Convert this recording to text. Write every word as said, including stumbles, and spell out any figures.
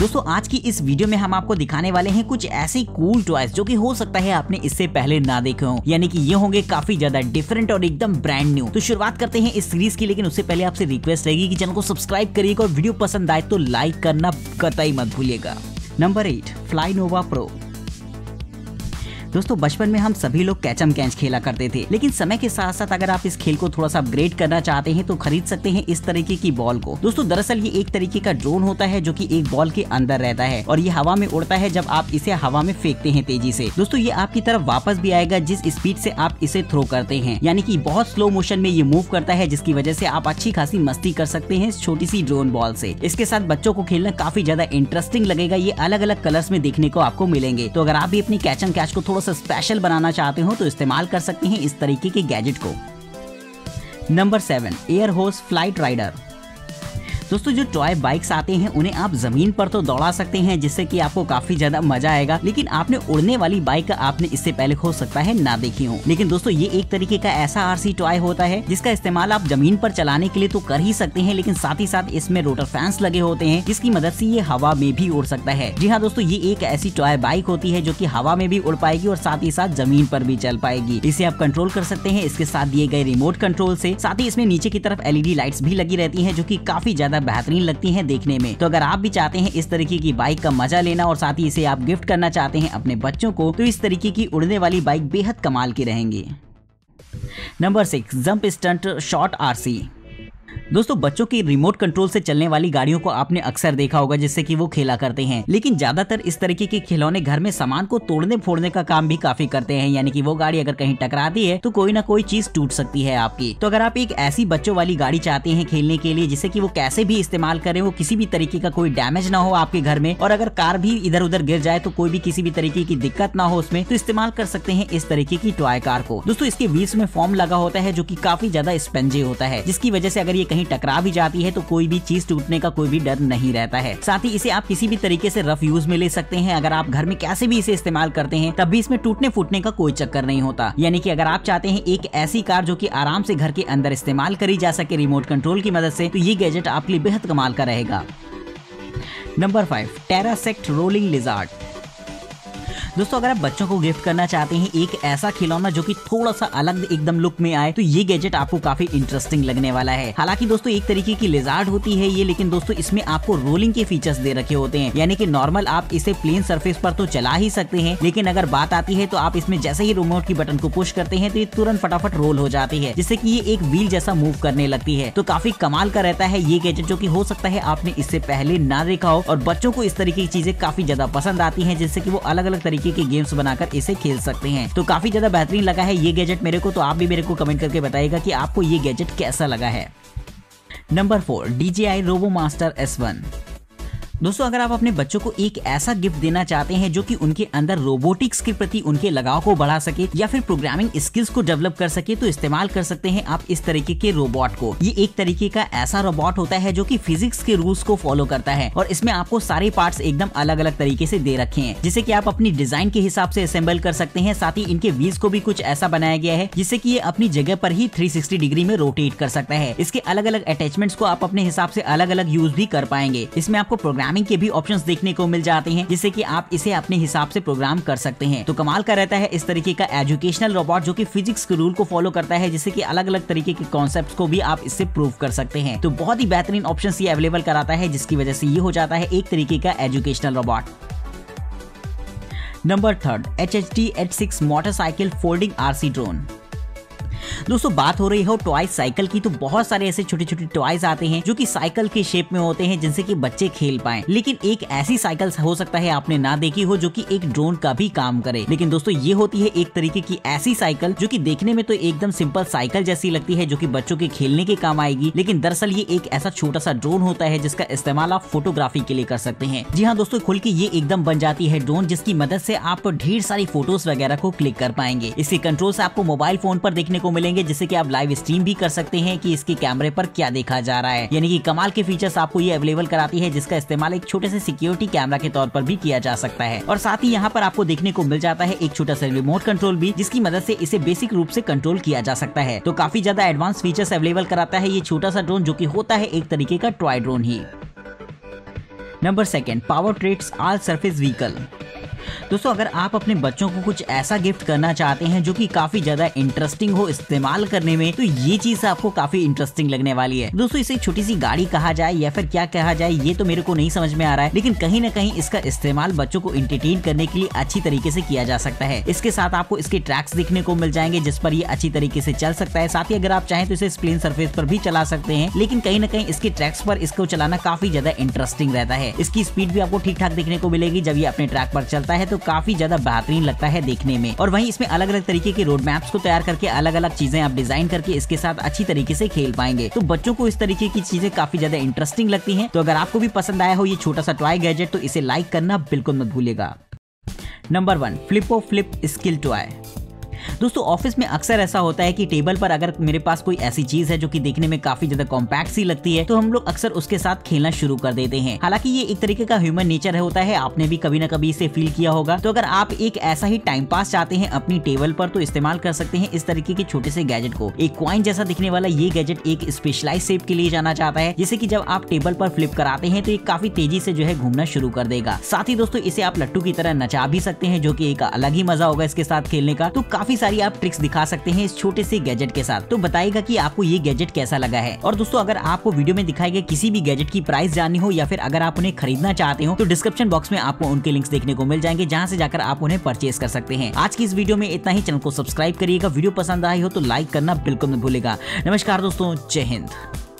दोस्तों आज की इस वीडियो में हम आपको दिखाने वाले हैं कुछ ऐसे कूल टॉयज जो कि हो सकता है आपने इससे पहले ना देखे हो, यानी कि ये होंगे काफी ज्यादा डिफरेंट और एकदम ब्रांड न्यू। तो शुरुआत करते हैं इस सीरीज की, लेकिन उससे पहले आपसे रिक्वेस्ट रहेगी कि चैनल को सब्सक्राइब करिएगा और वीडियो पसंद आए तो लाइक करना कतई मत भूलिएगा। Number eight, fly nova pro. दोस्तों बचपन में हम सभी लोग कैचम कैच खेला करते थे, लेकिन समय के साथ साथ अगर आप इस खेल को थोड़ा सा अपग्रेड करना चाहते हैं तो खरीद सकते हैं इस तरीके की बॉल को। दोस्तों दरअसल ये एक तरीके का ड्रोन होता है जो कि एक बॉल के अंदर रहता है और ये हवा में उड़ता है जब आप इसे हवा में फेंकते हैं तेजी से। दोस्तों ये आपकी तरफ वापस भी आएगा जिस स्पीड से आप इसे थ्रो करते हैं, यानी कि बहुत स्लो मोशन में ये मूव करता है, जिसकी वजह से आप अच्छी खासी मस्ती कर सकते हैं इस छोटी सी ड्रोन बॉल से। इसके साथ बच्चों को खेलना काफी ज्यादा इंटरेस्टिंग लगेगा। ये अलग अलग कलर्स में देखने को आपको मिलेंगे। तो अगर आप भी अपनी कैचम कैच को थोड़ा सा स्पेशल बनाना चाहते हो तो इस्तेमाल कर सकते हैं इस तरीके के गैजेट को। Number seven, air hogs flight rider. दोस्तों जो टॉय बाइक्स आते हैं उन्हें आप जमीन पर तो दौड़ा सकते हैं जिससे कि आपको काफी ज्यादा मजा आएगा, लेकिन आपने उड़ने वाली बाइक आपने इससे पहले हो सकता है ना देखी हो। लेकिन दोस्तों ये एक तरीके का ऐसा आरसी टॉय होता है जिसका इस्तेमाल आप जमीन पर चलाने के लिए तो कर ही सकते हैं, लेकिन साथ ही साथ इसमें रोटर फैंस लगे होते हैं जिसकी मदद से ये हवा में भी उड़ सकता है। जी हाँ दोस्तों, ये एक ऐसी टॉय बाइक होती है जो कि हवा में भी उड़ पाएगी और साथ ही साथ जमीन पर भी चल पाएगी। इसे आप कंट्रोल कर सकते हैं इसके साथ दिए गए रिमोट कंट्रोल से। साथ ही इसमें नीचे की तरफ एलईडी लाइट्स भी लगी रहती है जो कि काफी ज्यादा बेहतरीन लगती है देखने में। तो अगर आप भी चाहते हैं इस तरीके की बाइक का मजा लेना और साथ ही इसे आप गिफ्ट करना चाहते हैं अपने बच्चों को, तो इस तरीके की उड़ने वाली बाइक बेहद कमाल की रहेंगी। Number six, jump stunt short RC. दोस्तों बच्चों की रिमोट कंट्रोल से चलने वाली गाड़ियों को आपने अक्सर देखा होगा जिससे कि वो खेला करते हैं, लेकिन ज्यादातर इस तरीके के खिलौने घर में सामान को तोड़ने फोड़ने का काम भी काफी करते हैं, यानी कि वो गाड़ी अगर कहीं टकराती है तो कोई ना कोई चीज टूट सकती है आपकी। तो अगर आप एक ऐसी बच्चों वाली गाड़ी चाहते हैं खेलने के लिए जिससे कि वो कैसे भी इस्तेमाल करें, वो किसी भी तरीके का कोई डैमेज ना हो आपके घर में, और अगर कार भी इधर उधर गिर जाए तो कोई भी किसी भी तरीके की दिक्कत ना हो उसमें, तो इस्तेमाल कर सकते हैं इस तरीके की टॉय कार को। दोस्तों इसके व्हील्स में फोम लगा होता है जो की काफी ज्यादा स्पंजी होता है, जिसकी वजह से अगर ये कहीं टकरा भी जाती है तो कोई भी चीज टूटने का कोई भी डर नहीं रहता है। साथ ही इसे आप किसी भी तरीके से रफ यूज में ले सकते हैं। अगर आप घर में कैसे भी इसे इस्तेमाल करते हैं तब भी इसमें टूटने फूटने का कोई चक्कर नहीं होता, यानी कि अगर आप चाहते हैं एक ऐसी कार जो कि आराम से घर के अंदर इस्तेमाल करी जा सके रिमोट कंट्रोल की मदद से, तो ये गैजेट आपके लिए बेहद कमाल का रहेगा। Number five, terrasect rolling lizard. दोस्तों अगर आप बच्चों को गिफ्ट करना चाहते हैं एक ऐसा खिलौना जो कि थोड़ा सा अलग एकदम लुक में आए, तो ये गैजेट आपको काफी इंटरेस्टिंग लगने वाला है। हालांकि दोस्तों एक तरीके की लिजार्ड होती है ये, लेकिन दोस्तों इसमें आपको रोलिंग के फीचर्स दे रखे होते हैं, यानी कि नॉर्मल आप इसे प्लेन सरफेस पर तो चला ही सकते हैं, लेकिन अगर बात आती है तो आप इसमें जैसे ही रिमोट की बटन को पुश करते हैं तो ये तुरंत फटाफट रोल हो जाती है, जिससे कि ये एक व्हील जैसा मूव करने लगती है। तो काफी कमाल का रहता है ये गैजेट, जो कि हो सकता है आपने इससे पहले ना देखा हो, और बच्चों को इस तरीके की चीजें काफी ज्यादा पसंद आती है जिससे कि वो अलग अलग तरीके के गेम्स बनाकर इसे खेल सकते हैं। तो काफी ज्यादा बेहतरीन लगा है ये गैजेट मेरे को, तो आप भी मेरे को कमेंट करके बताइएगा कि आपको ये गैजेट कैसा लगा है। Number four, D J I robo master S one. दोस्तों अगर आप अपने बच्चों को एक ऐसा गिफ्ट देना चाहते हैं जो कि उनके अंदर रोबोटिक्स के प्रति उनके लगाव को बढ़ा सके या फिर प्रोग्रामिंग स्किल्स को डेवलप कर सके, तो इस्तेमाल कर सकते हैं आप इस तरीके के रोबोट को। ये एक तरीके का ऐसा रोबोट होता है जो कि फिजिक्स के रूल्स को फॉलो करता है और इसमें आपको सारे पार्ट्स एकदम अलग अलग तरीके से दे रखे हैं, जिससे कि आप अपनी डिजाइन के हिसाब से असेंबल कर सकते हैं। साथ ही इनके व्हील्स को भी कुछ ऐसा बनाया गया है जिससे कि ये अपनी जगह पर ही थ्री सिक्सटी डिग्री में रोटेट कर सकता है। इसके अलग अलग अटैचमेंट्स को आप अपने हिसाब से अलग अलग यूज भी कर पाएंगे। इसमें आपको प्रोग्रामिंग के भी ऑप्शंस देखने को मिल जाते हैं जिससे कि आप इसे अपने हिसाब से प्रोग्राम कर सकते हैं। तो कमाल का रहता है इस तरीके का एजुकेशनल रोबोट जो कि फिजिक्स के रूल को फॉलो करता है, जिससे कि अलग अलग तरीके के कॉन्सेप्ट्स को भी आप इससे प्रूव कर सकते हैं। तो बहुत ही बेहतरीन ऑप्शंस ये अवेलेबल कराता है, जिसकी वजह से ये हो जाता है एक तरीके का educational robot. Number third, H H T H six motorcycle folding RC drone. दोस्तों बात हो रही हो टॉय साइकिल की, तो बहुत सारे ऐसे छोटे छोटे टॉयज आते हैं जो कि साइकिल के शेप में होते हैं जिनसे कि बच्चे खेल पाएं, लेकिन एक ऐसी साइकिल हो सकता है आपने ना देखी हो जो कि एक ड्रोन का भी काम करे। लेकिन दोस्तों ये होती है एक तरीके की ऐसी साइकिल जो कि देखने में तो एकदम सिंपल साइकिल जैसी लगती है, जो कि बच्चों के खेलने के काम आएगी, लेकिन दरअसल ये एक ऐसा छोटा सा ड्रोन होता है जिसका इस्तेमाल आप फोटोग्राफी के लिए कर सकते हैं। जी हाँ दोस्तों, खुल के ये एकदम बन जाती है ड्रोन, जिसकी मदद से आप ढेर सारी फोटोज वगैरह को क्लिक कर पाएंगे। इसके कंट्रोल्स आपको मोबाइल फोन पर देखने को मिलेंगे, जिससे कि आप लाइव स्ट्रीम भी कर सकते हैं कि इसके कैमरे पर क्या देखा जा रहा है। यानी कि कमाल के फीचर्स आपको ये अवेलेबल कराती है, जिसका इस्तेमाल एक छोटे से सिक्योरिटी कैमरा के तौर पर भी किया जा सकता है। और साथ ही यहाँ पर आपको देखने को मिल जाता है एक छोटा सा रिमोट कंट्रोल भी, जिसकी मदद से इसे बेसिक रूप से कंट्रोल किया जा सकता है। तो काफी ज्यादा एडवांस फीचर्स अवेलेबल कराता है ये छोटा सा ड्रोन, जो कि होता है एक तरीके का टॉय ड्रोन ही। Number second, power treads all surface vehicle. दोस्तों अगर आप अपने बच्चों को कुछ ऐसा गिफ्ट करना चाहते हैं जो कि काफी ज्यादा इंटरेस्टिंग हो इस्तेमाल करने में, तो ये चीज आपको काफी इंटरेस्टिंग लगने वाली है। दोस्तों इसे छोटी सी गाड़ी कहा जाए या फिर क्या कहा जाए ये तो मेरे को नहीं समझ में आ रहा है, लेकिन कहीं ना कहीं इसका इस्तेमाल बच्चों को एंटरटेन करने के लिए अच्छी तरीके से किया जा सकता है। इसके साथ आपको इसके ट्रैक्स दिखने को मिल जाएंगे जिस पर ये अच्छी तरीके से चल सकता है। साथ ही अगर आप चाहें तो इसे प्लेन सरफेस पर भी चला सकते हैं, लेकिन कहीं ना कहीं इसके ट्रैक्स पर इसको चलाना काफी ज्यादा इंटरेस्टिंग रहता है। इसकी स्पीड भी आपको ठीक ठाक देखने को मिलेगी। जब ये अपने ट्रैक पर चलता है तो काफी ज्यादा बेहतरीन लगता है देखने में। और वहीं इसमें अलग अलग तरीके के रोड मैप्स को तैयार करके अलग अलग चीजें आप डिजाइन करके इसके साथ अच्छी तरीके से खेल पाएंगे। तो बच्चों को इस तरीके की चीजें काफी ज्यादा इंटरेस्टिंग लगती हैं। तो अगर आपको भी पसंद आया हो ये छोटा सा टॉय गैजेट तो इसे लाइक करना बिल्कुल मत भूलिएगा। Number one, flippo flip skill toy. दोस्तों ऑफिस में अक्सर ऐसा होता है कि टेबल पर अगर मेरे पास कोई ऐसी चीज है जो कि देखने में काफी ज्यादा कॉम्पैक्ट सी लगती है तो हम लोग अक्सर उसके साथ खेलना शुरू कर देते हैं। हालांकि ये एक तरीके का ह्यूमन नेचर होता है, आपने भी कभी ना कभी इसे फील किया होगा। तो अगर आप एक ऐसा ही टाइम पास चाहते हैं अपनी टेबल पर तो इस्तेमाल कर सकते हैं इस तरीके के छोटे से गैजेट को। एक कॉइन जैसा दिखने वाला ये गैजेट एक स्पेशलाइज शेप के लिए जाना चाहता है, जिससे कि जब आप टेबल पर फ्लिप कराते हैं तो ये काफी तेजी से जो है घूमना शुरू कर देगा। साथ ही दोस्तों इसे आप लट्टू की तरह नचा भी सकते हैं, जो कि एक अलग ही मजा होगा इसके साथ खेलने का। तो काफी सारी आप ट्रिक्स दिखा सकते हैं इस छोटे से गैजेट के साथ। तो बताइएगा कि आपको ये गैजेट कैसा लगा है। और दोस्तों अगर आपको वीडियो में दिखाए गए किसी भी गैजेट की प्राइस जाननी हो या फिर अगर आप उन्हें खरीदना चाहते हो तो डिस्क्रिप्शन बॉक्स में आपको उनके लिंक्स देखने को मिल जाएंगे, जहां से जाकर आप उन्हें परचेज कर सकते हैं। आज की इस वीडियो में इतना ही। चैनल को सब्सक्राइब करिएगा। वीडियो पसंद आई हो तो लाइक करना बिल्कुल मत भूलिएगा। नमस्कार दोस्तों, जय हिंद।